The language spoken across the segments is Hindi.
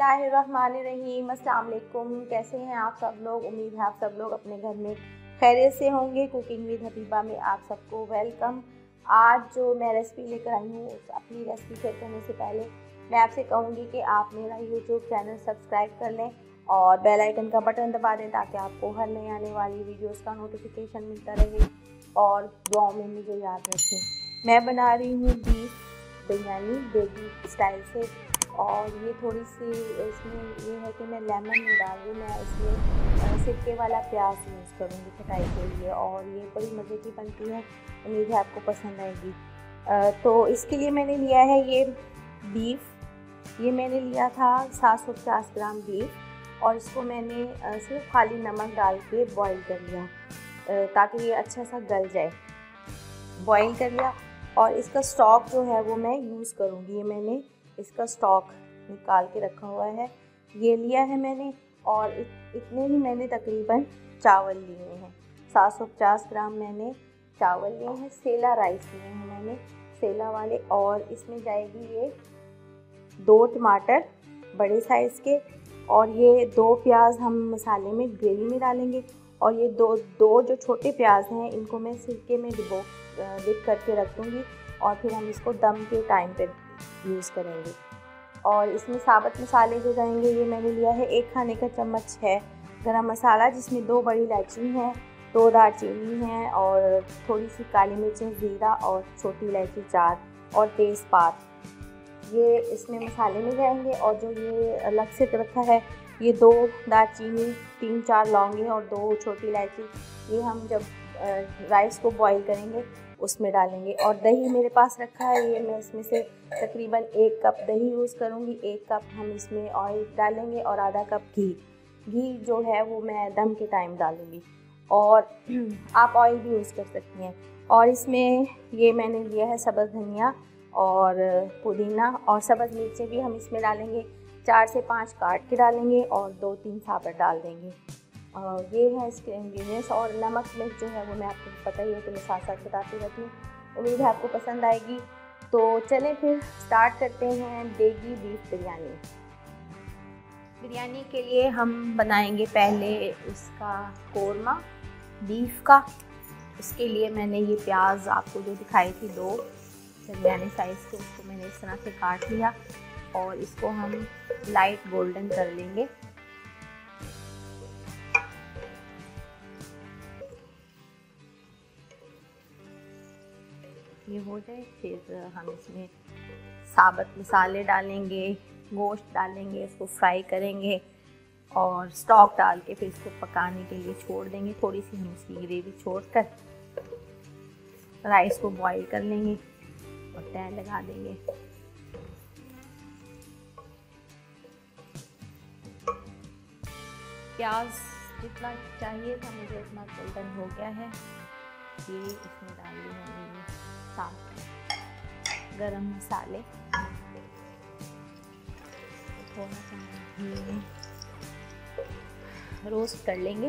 बिस्मिल्लाहिर्रहमानिर्रहीम। अस्सलाम वालेकुम। कैसे हैं आप सब लोग? उम्मीद है आप सब लोग अपने घर में खैरियत से होंगे। कुकिंग विद हबीबा में आप सबको वेलकम। आज जो मैं रेसिपी लेकर आई हूँ, अपनी रेसिपी शेयर करने से पहले मैं आपसे कहूँगी कि आप मेरा यूट्यूब चैनल सब्सक्राइब कर लें और बेल आइकन का बटन दबा दें ताकि आपको हर नई आने वाली वीडियोस का नोटिफिकेशन मिलता रहे और दुआओं में मुझे याद रखें। मैं बना रही हूँ बीफ बिरयानी देगी स्टाइल से, और ये थोड़ी सी इसमें ये है कि मैं लेमन नहीं डाल रही, मैं इसमें सिरके वाला प्याज यूज़ करूँगी खटाई के लिए, और ये बड़ी मज़े की बनती है। उम्मीद है आपको पसंद आएगी। तो इसके लिए मैंने लिया है ये बीफ, ये मैंने लिया था 750 ग्राम बीफ, और इसको मैंने सिर्फ खाली नमक डाल के बॉईल कर लिया ताकि ये अच्छा सा गल जाए। बॉईल कर लिया, और इसका स्टॉक जो है वो मैं यूज़ करूँगी। ये मैंने इसका स्टॉक निकाल के रखा हुआ है, ये लिया है मैंने, और इतने ही मैंने तकरीबन चावल लिए हैं। 750 ग्राम मैंने चावल लिए हैं, सेला राइस लिए हैं मैंने, सेला वाले। और इसमें जाएगी ये 2 टमाटर बड़े साइज़ के, और ये 2 प्याज हम मसाले में ग्रेवी में डालेंगे, और ये दो जो छोटे प्याज हैं इनको मैं सिरके में डिप करके रख दूँगी, और फिर हम इसको दम के टाइम पे यूज़ करेंगे। और इसमें साबुत मसाले जो जाएंगे, ये मैंने लिया है 1 खाने का चम्मच है गरम मसाला, जिसमें 2 बड़ी इलायची हैं, 2 दालचीनी हैं, और थोड़ी सी काली मिर्चें, ज़ीरा और छोटी इलायची 4, और तेज़पात, ये इसमें मसाले में जाएंगे। और जो ये अलग से रखा है, ये 2 दालचीनी, 3-4 लौंगे और 2 छोटी इलायची, ये हम जब राइस को बॉईल करेंगे उसमें डालेंगे। और दही मेरे पास रखा है, ये मैं इसमें से तकरीबन 1 कप दही यूज़ करूँगी। 1 कप हम इसमें ऑयल डालेंगे, और आधा कप घी जो है वो मैं दम के टाइम डालूँगी, और आप ऑयल भी यूज़ कर सकती हैं। और इसमें ये मैंने लिया है सब्ज़ धनिया और पुदीना, और सब्ज़ मिर्चें भी हम इसमें डालेंगे, 4 से 5 काट के डालेंगे, और 2-3 साबुत डाल देंगे। ये है इसके इंग्रेडिएंट्स। और नमक मिर्च जो है वो मैं आपको पता ही है कि मैं साथ साथ बताती रहती हूँ। उम्मीद है आपको पसंद आएगी। तो चलें फिर स्टार्ट करते हैं देगी बीफ बिरयानी। बिरयानी के लिए हम बनाएंगे पहले इसका कोरमा बीफ का। इसके लिए मैंने ये प्याज आपको जो दिखाई थी 2 बिरयानी साइज़ के, उसको मैंने इस तरह से काट लिया, और इसको हम लाइट गोल्डन कर लेंगे। ये हो जाए, फिर हम इसमें साबुत मसाले डालेंगे, गोश्त डालेंगे, इसको फ्राई करेंगे, और स्टॉक डाल के फिर इसको पकाने के लिए छोड़ देंगे। थोड़ी सी हम इसकी ग्रेवी छोड़कर राइस को बॉईल कर लेंगे और तय लगा देंगे। प्याज जितना चाहिए था मुझे उतना गोल्डन हो गया है। ये इसमें डाल दी मैंने साथ गरम मसाले, थोड़ा सा घी रोस्ट कर लेंगे।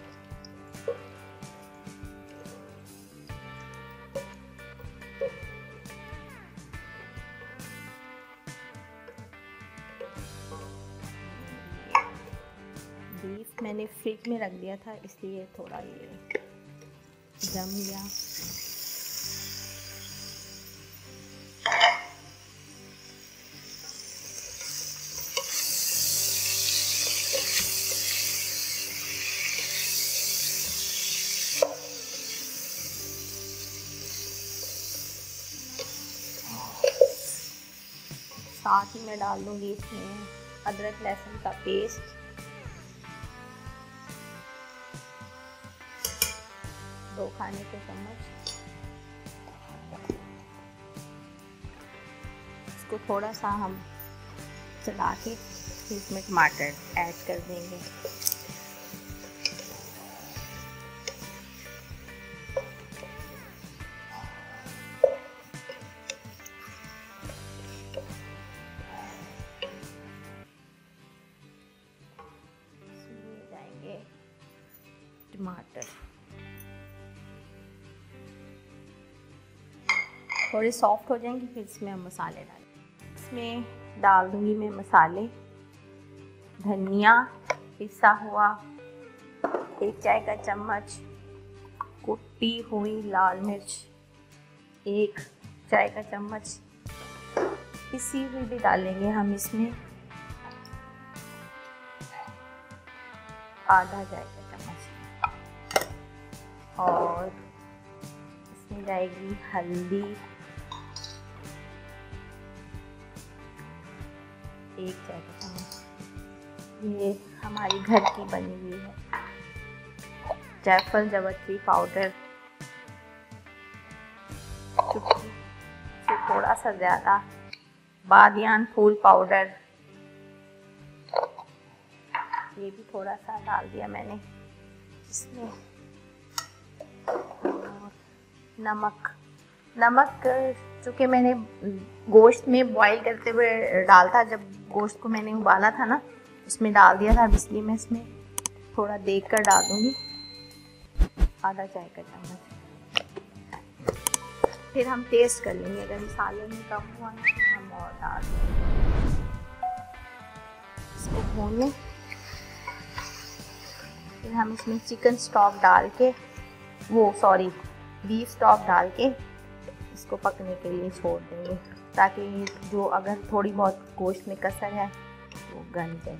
बीफ मैंने फ्रिज में रख दिया था, इसलिए थोड़ा ये जम गया। साथ ही मैं डाल दूँगी इसमें अदरक लहसुन का पेस्ट, 2 खाने के चम्मच। इसको थोड़ा सा हम चला के फिर इसमें टमाटर ऐड कर देंगे। टमाटर थोड़े सॉफ्ट हो जाएंगे, फिर इसमें हम मसाले डालेंगे। इसमें डाल दूंगी मैं मसाले, धनिया पिसा हुआ, 1 चाय का चम्मच कुटी हुई लाल मिर्च, 1 चाय का चम्मच पिसी हुई भी डालेंगे हम इसमें, आधा चाय का चम्मच, और इसमें जाएगी हल्दी 1 चाय का चम्मच। ये हमारी घर की बनी हुई है जायफल जावित्री पाउडर, चुटकी से थोड़ा सा ज़्यादा बादियान फूल पाउडर, ये भी थोड़ा सा डाल दिया मैंने इसमें। नमक चूँकि मैंने गोश्त में बॉईल करते हुए डाला था, जब गोश्त को मैंने उबाला था ना उसमें डाल दिया था, इसलिए मैं इसमें थोड़ा देख कर डाल दूँगी, आधा चाय का चम्मच। फिर हम टेस्ट कर लेंगे, अगर मसाले में कम हुआ ना तो हम और डाल देंगे। इसको भून लें, फिर हम इसमें चिकन स्टॉक डाल के बीफ स्टॉक डाल के इसको पकने के लिए छोड़ देंगे, ताकि जो अगर थोड़ी बहुत गोश्त में कसर है वो गल जाए।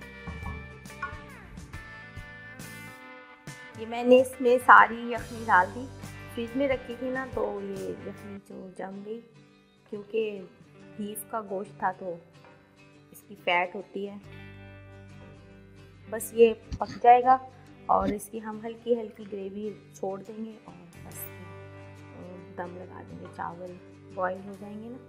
ये मैंने इसमें सारी यखनी डाल दी, फ्रिज में रखी थी ना तो ये यखनी जो जम गई, क्योंकि बीफ का गोश्त था तो इसकी फैट होती है। बस ये पक जाएगा और इसकी हम हल्की हल्की ग्रेवी छोड़ देंगे और बस दम लगा देंगे, चावल बॉईल हो जाएंगे ना।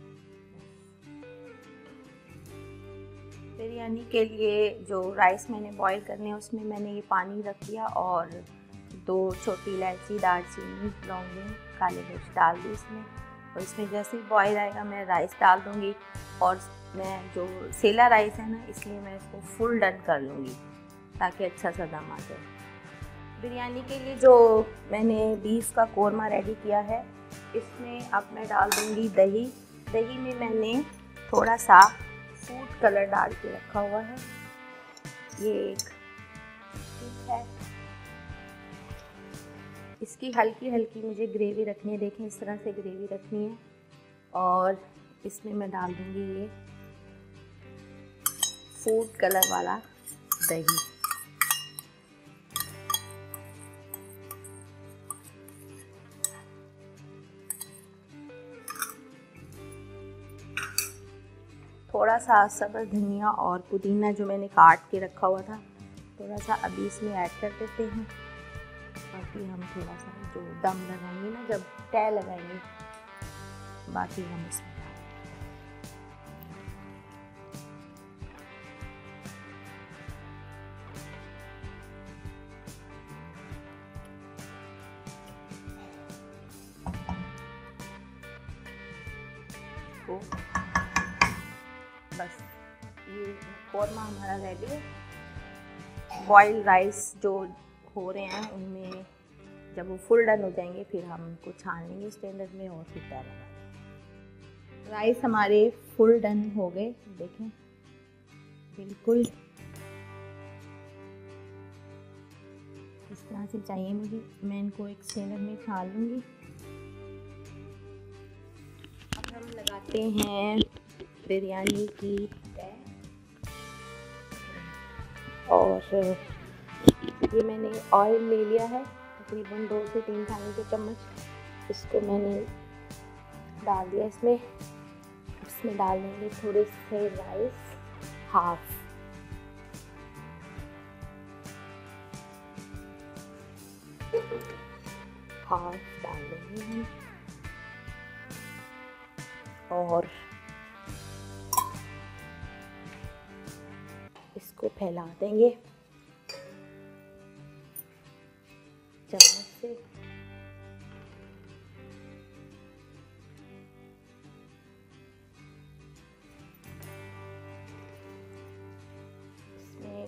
बिरयानी के लिए जो राइस मैंने बॉईल करने हैं उसमें मैंने ये पानी रख दिया और 2 छोटी इलायची, दालचीनी, लौंग, काली मिर्च डाल दी इसमें, और इसमें जैसे ही बॉईल आएगा मैं राइस डाल दूँगी। और मैं जो सेला राइस है ना, इसलिए मैं इसको फुल डन कर लूँगी ताकि अच्छा सा दम आ जाए। बिरयानी के लिए जो मैंने बीफ का कोरमा रेडी किया है, इसमें अब मैं डाल दूँगी दही। दही में मैंने थोड़ा सा फूड कलर डाल के रखा हुआ है, ये एक ठीक है। इसकी हल्की हल्की मुझे ग्रेवी रखनी है, देखें इस तरह से ग्रेवी रखनी है। और इसमें मैं डाल दूँगी ये फूड कलर वाला दही। थोड़ा सा सब्ज़ धनिया और पुदीना जो मैंने काट के रखा हुआ था, थोड़ा सा अभी इसमें ऐड कर देते हैं, बाकी हम थोड़ा सा जो दम लगाएंगे ना, जब तय लगाएंगे बाकी हम इसमें को बस ये कोरमा हमारा रेडी है। बॉइल राइस जो हो रहे हैं उनमें जब वो फुल डन हो जाएंगे फिर हम उनको छान लेंगे स्टैंडर्ड में और फिर तैयार होगा। राइस हमारे फुल डन हो गए, देखें बिल्कुल इस तरह से चाहिए मुझे। मैं इनको एक स्टैंडर्ड में छान लूँगी। अब हम लगाते हैं बिरयानी की तय, और ये मैंने ऑयल ले लिया है तकरीबन 2 से 3 खाने के चम्मच। इसको मैंने डाल दिया इसमें डाल देंगे थोड़े से राइस, हाफ डाल देंगे हम, और इसको फैला देंगे चम्मच से। इसमें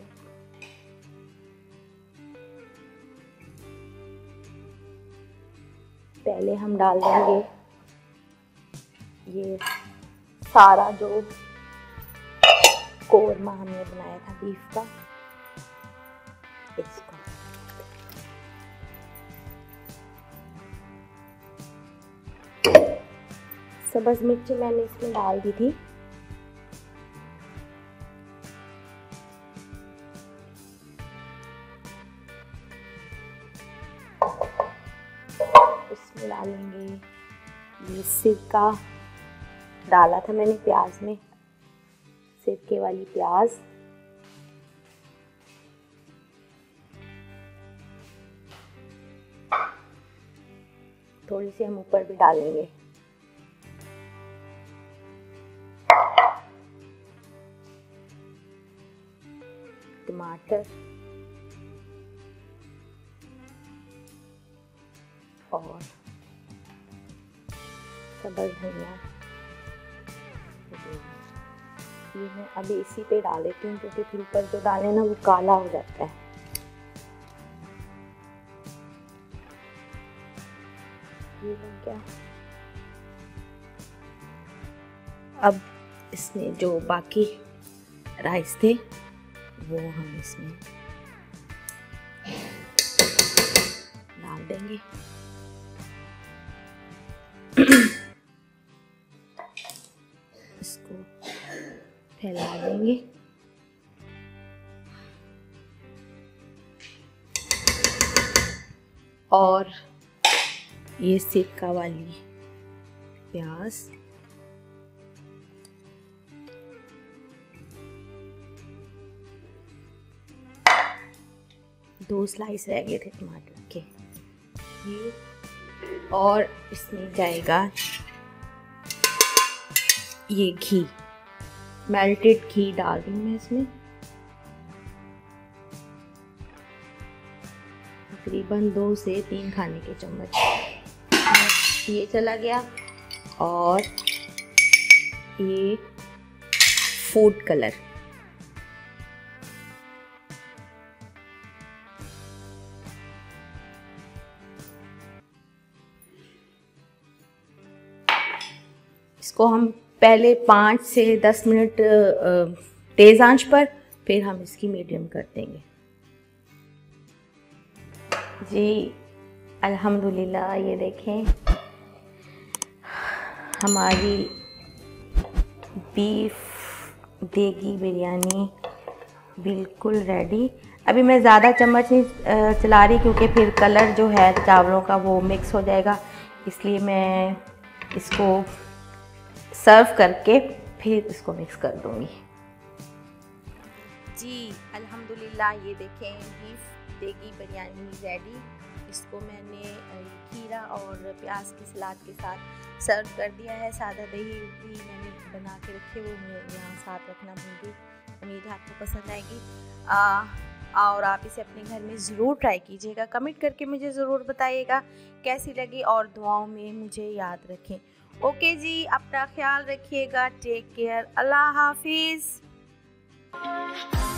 पहले हम डाल देंगे ये सारा जो कोरमा हमने बनाया था बीफ का। इसको सब्ज़ मिर्ची मैंने इसमें डाल दी थी। इसमें डालेंगे ये सिरका डाला था मैंने प्याज में, सिरके वाली प्याज। थोड़ी सी हम ऊपर भी डालेंगे। टमाटर और सब्ज़ धनिया, ये मैं अभी इसी पे डाल देती हूँ क्योंकि फिर ऊपर जो डाले ना वो काला हो जाता है। ये बन गया। अब इसमें जो बाकी राइस थे वो हम इसमें डाल देंगे। इसको फैला देंगे। और ये सिरका वाली प्याज, दो स्लाइस रह गए थे टमाटर के ये, और इसमें जाएगा ये घी, मेल्टेड घी डाल रही हूँ मैं इसमें, तकरीबन 2 से 3 खाने के चम्मच। ये चला गया। और ये फूड कलर, इसको हम पहले 5 से 10 मिनट तेज़ आंच पर, फिर हम इसकी मीडियम कर देंगे। जी अल्हम्दुलिल्लाह, ये देखें हमारी बीफ देगी बिरयानी बिल्कुल रेडी। अभी मैं ज़्यादा चम्मच नहीं चला रही क्योंकि फिर कलर जो है चावलों का वो मिक्स हो जाएगा, इसलिए मैं इसको सर्व करके फिर इसको मिक्स कर दूंगी। जी अल्हम्दुलिल्लाह, ये देखें बीफ देगी बिरयानी रेडी। इसको मैंने खीरा और प्याज की सलाद के साथ सर्व कर दिया है। सादा दही भी मैंने बना के रखी, वो मैं यहाँ साथ रखना भूल गई। उम्मीद है आपको पसंद आएगी और आप इसे अपने घर में ज़रूर ट्राई कीजिएगा। कमेंट करके मुझे ज़रूर बताइएगा कैसी लगी और दुआओं में मुझे याद रखें। ओके जी, अपना ख्याल रखिएगा। Take care. अल्लाह हाफिज़।